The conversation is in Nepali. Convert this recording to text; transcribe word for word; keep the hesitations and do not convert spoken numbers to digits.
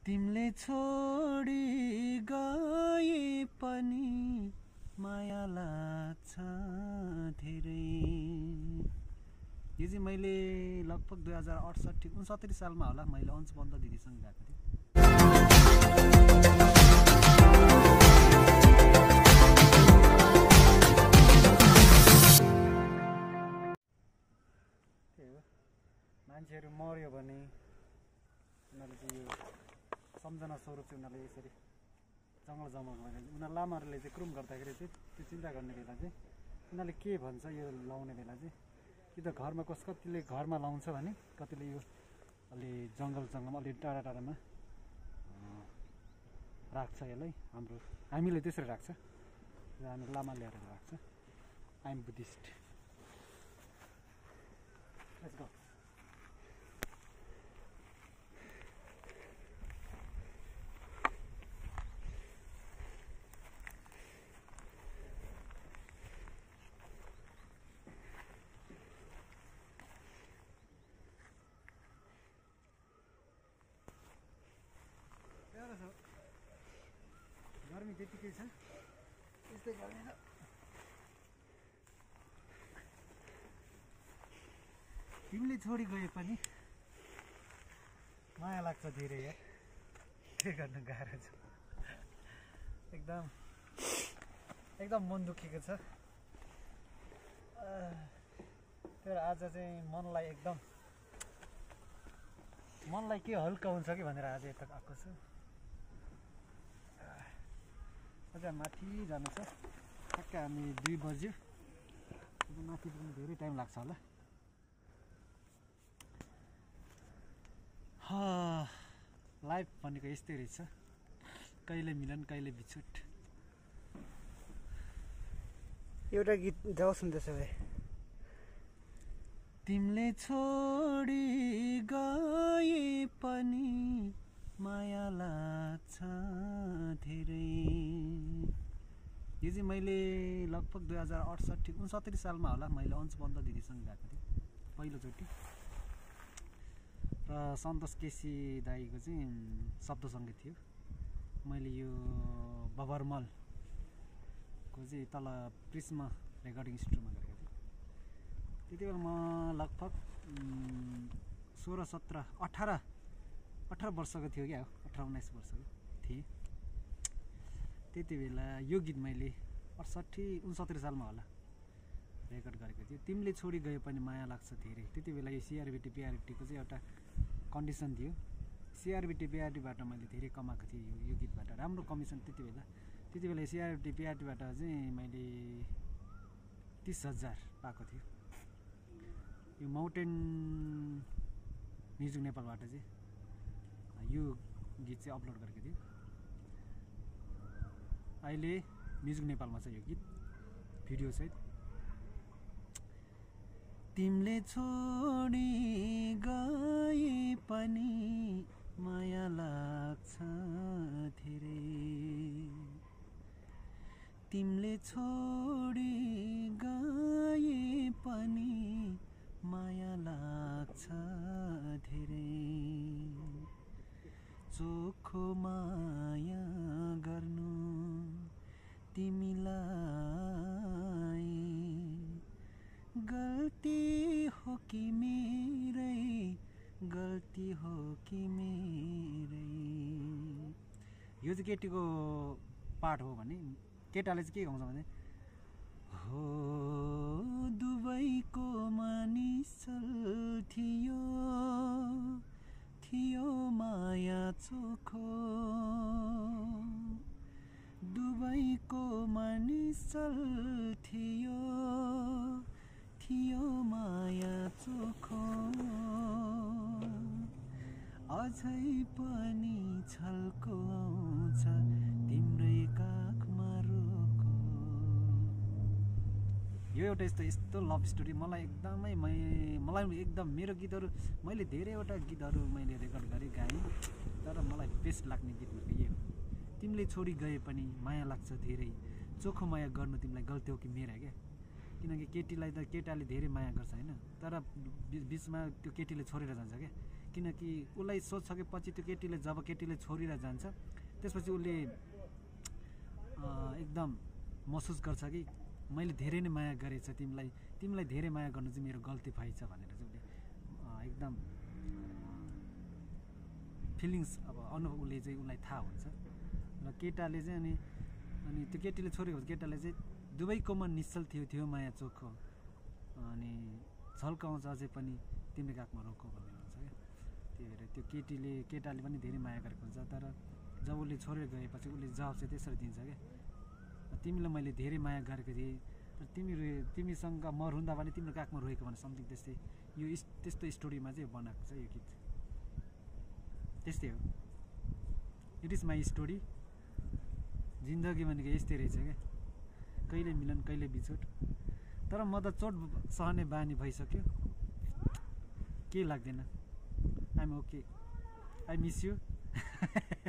तिमीले छोडी गए पनि माया लाग्छ धेरै। यो चाहिँ मैले लगभग दुई हजार अठसट्ठी उनसत्तरी सालमा होला मैले अंशबन्ध दिदीसँग गाएको थिएँ। मान्छेहरू मर्यो भने उनीहरूले चाहिँ यो सम्झना स्वरूप चाहिँ उनीहरूले यसरी जङ्गल जङ्गल उनीहरू लामाहरूले चाहिँ क्रुम गर्दाखेरि चाहिँ त्यो चिन्ता गर्ने बेला चाहिँ उनीहरूले के भन्छ यो लाउने बेला चाहिँ कि त घरमा कस कतिले घरमा लाउँछ भने कतिले यो अलि जङ्गल जङ्गलमा अलि टाढा टाढामा राख्छ यसलाई। हाम्रो हामीले त्यसरी राख्छ, हामी लामा ल्याएर राख्छ। I am Buddhist. Let's go. गर्मी त्यतिकै छ, यस्तै गर्मी छ। तिमीले छोडी गए पनि माया लाग्छ धेरै यार, के गर्नु गाह्रो छ। एकदम एकदम मन दुखेको छ। तर आज चाहिँ मनलाई एकदम मनलाई के हल्का हुन्छ कि भनेर आज यता आएको छु। अझ माथि जानु छ, ठ्याक्कै हामी दुई बज्यो, माथि पुग्नु धेरै टाइम लाग्छ होला। लाइफ भनेको यस्तै रहेछ, कहिले मिलन कहिले बिछोट। एउटा गीत जाओस् न त्यसो भए। तिमीले छोडी गए पनि माया लाग्छ धेरै। यो चाहिँ मैले लगभग दुई हजार अठसट्ठी उनसत्तरी सालमा होला मैले अंशबन्ध दिदीसँग गाएको थिएँ पहिलोचोटि। र सन्तोष केसी दाईको चाहिँ शब्द सङ्गीत थियो। मैले यो बबरमलको चाहिँ तल प्रिस्म रेकर्डिङ स्टुडियोमा गरेको थिएँ। त्यति बेला म लगभग सोह्र सत्र अठार अठार वर्षको थियो क्या, अठार उन्नाइस वर्षको थिएँ त्यति बेला। यो गीत मैले अठसट्ठी उनसत्तरी सालमा होला रेकर्ड गरेको थियो। तिमीले छोडी गए पनि माया लाग्छ धेरै। त्यति बेला यो सिआरबिटी पिआरबिटीको चाहिँ एउटा कन्डिसन थियो। सिआरबिटी पिआरडीबाट मैले धेरै कमाएको थिएँ यो यो गीतबाट, राम्रो कमिसन त्यति बेला। त्यति बेला सिआरबिटी पिआरडीबाट चाहिँ मैले तिस हजार पाएको थियो। यो माउन्टेन म्युजिक नेपालबाट चाहिँ यो गीत चाहिँ अपलोड गरेको थियो। अहिले म्युजिक नेपालमा छ यो गीत भिडियो सहित। तिमीले छोडी गए पनि माया लाग्छ धेरै। तिमीले छोडी गए पनि माया लाग्छ धेरै। चोखो माया गर्नु तिमीलाई गल्ती हो कि मेरै, गल्ती हो कि मेरै। यो चाहिँ केटीको पार्ट हो भने केटाले चाहिँ के गाउँछ भने हो दुबईको मानिसल थियो थियो माया चोखो। दुबईको मानिसल थियो थियो माया चोखो। अझै पनि छल्को आउँछ तिम्रै काखमा रोको। यो एउटा यस्तो यस्तो लभ स्टोरी मलाई एकदमै मलाई एकदम मेरो गीतहरू मैले धेरैवटा गीतहरू मैले रेकर्ड गरेँ गाएँ, तर मलाई बेस्ट लाग्ने गीत भनेको यो हो। तिमीले छोडी गए पनि माया लाग्छ धेरै। चोखो माया गर्नु तिमीलाई गल्ती हो कि मेरा क्या। किनकि केटीलाई त केटाले धेरै माया गर्छ होइन, तर बिचमा त्यो केटीले छोडेर जान्छ क्या। किनकि उसलाई सोचिसकेपछि त्यो केटीले जब केटीले छोडेर जान्छ त्यसपछि उसले एकदम महसुस गर्छ कि मैले धेरै नै माया गरेछ तिमीलाई तिमीलाई धेरै माया गर्नु चाहिँ मेरो गल्ती भएछ भनेर चाहिँ उसले एकदम फिलिङ्स अब अनुभव उसले चाहिँ उसलाई थाहा हुन्छ र केटाले चाहिँ अनि अनि त्यो केटीले छोडेको केटाले चाहिँ दुवैको मन निश्चल थियो थियो माया चोखो अनि झल्काउँछ अझै पनि तिम्रो काखमा रोको भन्ने हुन्छ क्या त्यही भएर त्यो केटीले केटाले पनि धेरै माया गरेको हुन्छ तर जब उसले छोडेर गएपछि उसले जवाब चाहिँ त्यसरी दिन्छ क्या तिमीलाई मैले धेरै माया गरेको थिएँ तर तिमी तिमीसँग म रुँदा पनि तिम्रो काखमा रोएको भने समथिङ त्यस्तै यो त्यस्तो स्टोरीमा चाहिँ बनाएको छ यो गीत त्यस्तै हो इट इज माई स्टोरी जिन्दगी भनेको यस्तै रहेछ क्या कहिले मिलन कहिले बिछोड तर म त चोट सहने बानी भइसक्यो केही लाग्दैन I'm okay I miss you